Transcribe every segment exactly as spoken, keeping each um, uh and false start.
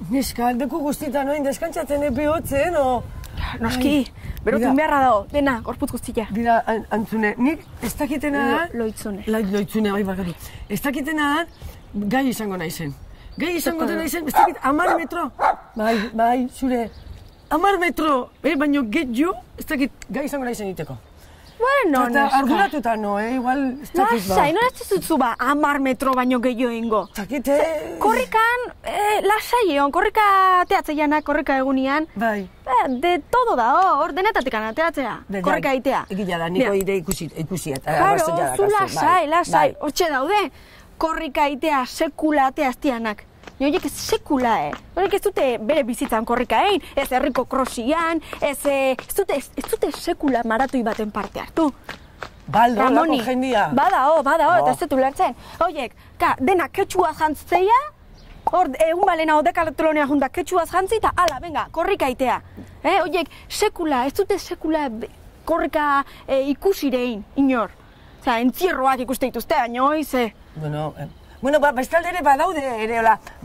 Neska, deku guztietan noin deskantzatzen epeotzen, o... Noski, berotun beharra dago, dena, gorputz guztia. Bira, Antzune, nik ez dakitena da... Loitzune. Loitzune, bai, bakatu. Ez dakitena da, gai izango naizen. Gai izango naizen, ez dakit, amar metro. Bai, bai, zure, amar metro, eh, baino getxo, ez dakit, gai izango naizen iteko. Bueno, neska. Arguratuta no, eh, igual, ez dakit ba. Lasai, nola ez dizutzu ba, amar metro baino gehiago ingo. Zakit, eh... Korrikan, eh, lasai egon, korrika ateatzeianak, korrika egunian. Bai. Eh, de todo da, hor, denetatik ateatzea, korrika egitea. Egila da, niko ide ikusi, ikusi eta... Claro, zu lasai, lasai, hortxe daude, korrika egitea sekula ateaztianak. Horiek ez sekula, eh? Horiek ez dute bere bizitzan korrika egin, ez herriko krosian, ez, ez, dute, ez, ez dute sekula maratoi baten parte hartu. Baldo, lako jendia. Badao, badao, eta ez dut ulertzen. Horiek, ka, dena ketxua jantzea, hor, egun balena odekalatolonia junta ketxuaz jantzi, eta ala, venga, korrika itea. Eh, horiek, sekula, ez dute sekula korrika eh, ikusirein, inor. Osea, entzierroak ikuste dituzte, ainoiz, eh. Bueno, eh. Bueno, ba, bestalde ere badaude ere,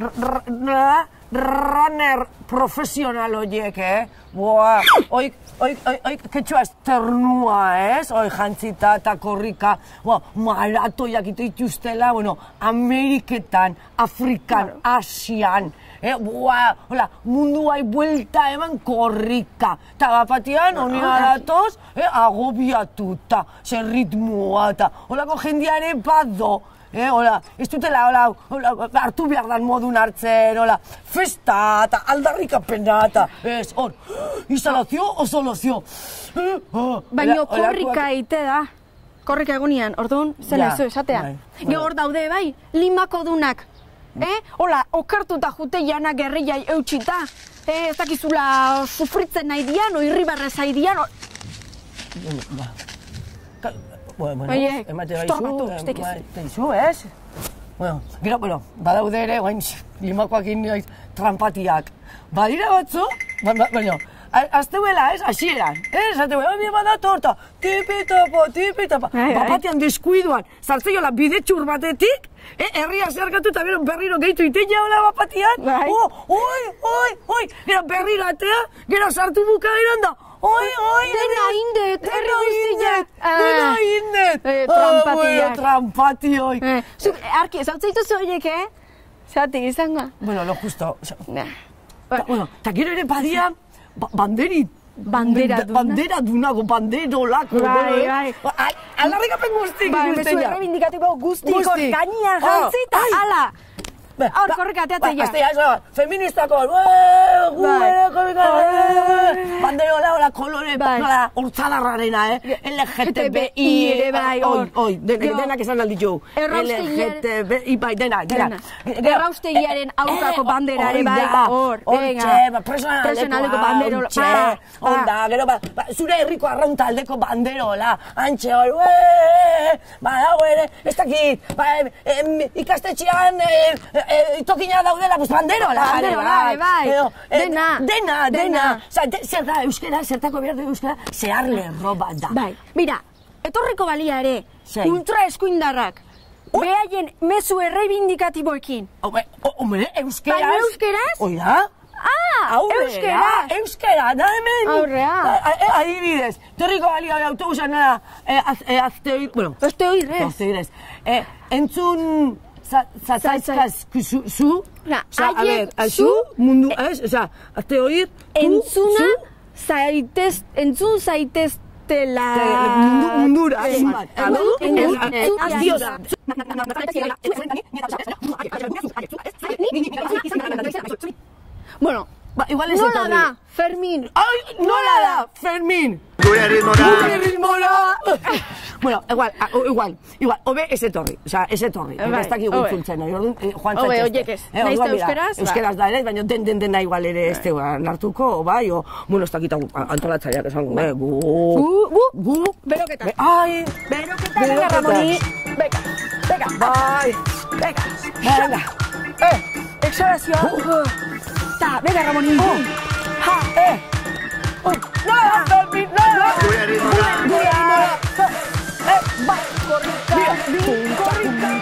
hola, runner profesional horiek, eh? Boa, oik, oik, oik, ketxua esternua, ez? Oik, jantzita eta korrika, boa, maratoiak ito ituztela, bueno, Ameriketan, Afrikan, Asian, eh? Boa, hola, munduai buelta eman korrika. Eta bapatian, honi datoz, eh, agobiatuta, zer ritmoa, eta holako jendiare bado. Eh, hola, ez dutela, hola, hola, hartu behar dan modun hartzen, hola, festa eta aldarrikapena eta, ez, hor, instalazio o soluzio. Baina korrika eite da, korrika egunian, orduan, zela izu esatea. Gehor daude, bai, limako dunak, eh, hola, okertuta jute janak gerriai eutxita, eh, ez dakizula sufritzen nahi dian, o irribarrez nahi dian, o... Bueno, oie, emate estorbatu, baizu, estekizu. emate izu, ez? Bueno, gero, bueno, badaude ere, guain, limakoak inoiz, trampatiak. Badira batzu, baina, azteuela, ez, hasieran, ez, azteuela, hori bada torta, tipi-topo, tipi-topo, bapatian deskuiduan, zartzeiola bidetxur batetik, herria zergatu eta gero berriro gehitu iteia hola bapatian, oi, oi, oi, gero berriro atea, gero sartu bukaeran da, oi, oi, dena indet, herri guztiak. Dena indet. Trampatiak. Trampati, oi. Arki, ez hau zaituzu horiek, eh? Zeratik izango? Bueno, lo justo. Nah. Bueno, eta gero ere badia, banderi, bandera duna. Bandera dunago, banderolako. Bai, bai. Aldarrikapen guztik bai, ikusten ja. Bai, errebindikatibo guztik, hor gainian jantzi eta ala. Hor, korrika ateatzen ja. Aztea, eso, feministako, gu ere, korrika, banderola, hola, kolore, nola, hortzadarrarena, eh? L G T B I ere, bai, hor. Oi, denak esan aldi jo. L G T B I, bai, denak, denak. Erraustegiaren aurkako bandera ere, bai, hor. Hortxe, personaldeko bandero, hortxe, onda, gero, zure herriko arraunta aldeko banderola, antxe hor, ba, dago ere, ez dakit, ikastetxean, itokina daudela, pues banderola. Banderola, bai, dena. Dena, dena. Zer da, euskera, zertako behar du euskera, zehar lerro bat da. Bai, mira, etorriko balia ere, ultra eskuindarrak, behaien mezu erreibindikatiboekin. Hombre, euskeraz. Baina euskeraz? Oida? Ah, euskera. Euskera, da hemen. Aurrea. Adibidez, etorriko balia autobusan nada, azteoir, bueno. Azteoir, ez. Azteoir, ez. Entzun... Zatzaizkaz zu, a ver, zu, mundu, ez, oza, azte oír, entzuna, zaitez, entzun zaiteztela... Mundura, entzuna, bueno, igual ez nola da, Fermin. Ai, nola da, Fermin. Gure ritmora. Gure ritmora. Bueno, igual, igual, igual, obe ez etorri, oza, ez etorri. Ez dakik gutzuntzen, Juan Sánchez. Obe, oiek ez. Naizte euskeraz? Euskeraz da ere, baina den den dena igual ere ez teua nartuko, bai, o, bueno, ez dakit antolatzaileak esango, eh, gu... Gu, gu, gu... Beroketa. Ai, beroketa, venga, Ramoni. Beka, beka. Bai, beka. Venga. Eh, exhalazio. Ta, venga, Ramoni. Ha, eh. Nada, Fermin, nada. Gure ritmora. Gure ritmora. Eh, bai, korrika, korrika.